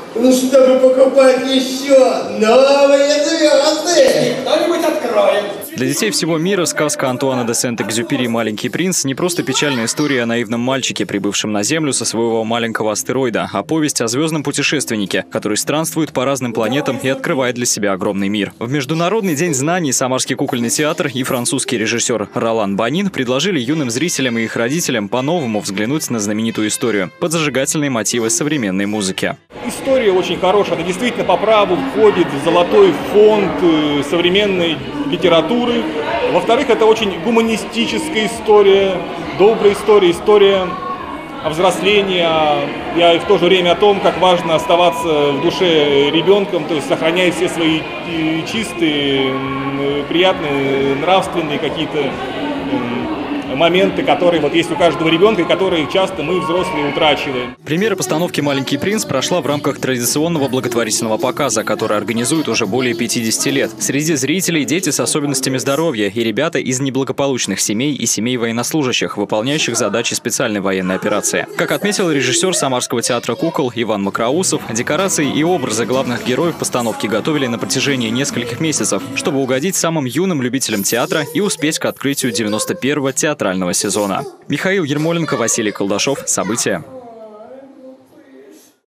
Ну, чтобы покупать еще новые звезды. Кто-нибудь откроет. Для детей всего мира сказка Антуана де Сент-Экзюпери «Маленький принц» не просто печальная история о наивном мальчике, прибывшем на Землю со своего маленького астероида, а повесть о звездном путешественнике, который странствует по разным планетам и открывает для себя огромный мир. В Международный день знаний Самарский кукольный театр и французский режиссер Ролан Банин предложили юным зрителям и их родителям по-новому взглянуть на знаменитую историю под зажигательные мотивы современной музыки. История очень хорошая, она действительно по праву входит в золотой фонд современной литературы. Во-вторых, это очень гуманистическая история, добрая история, история о взрослении, и в то же время о том, как важно оставаться в душе ребенком, то есть сохранять все свои чистые, приятные, нравственные какие-то моменты, которые вот есть у каждого ребенка, и которые часто мы, взрослые, утрачиваем. Премьера постановки «Маленький принц» прошла в рамках традиционного благотворительного показа, который организуют уже более 50 лет. Среди зрителей дети с особенностями здоровья и ребята из неблагополучных семей и семей военнослужащих, выполняющих задачи специальной военной операции. Как отметил режиссер Самарского театра кукол Иван Макроусов, декорации и образы главных героев постановки готовили на протяжении нескольких месяцев, чтобы угодить самым юным любителям театра и успеть к открытию 91-го театрального сезона. Михаил Ермоленко, Василий Колдашов. События.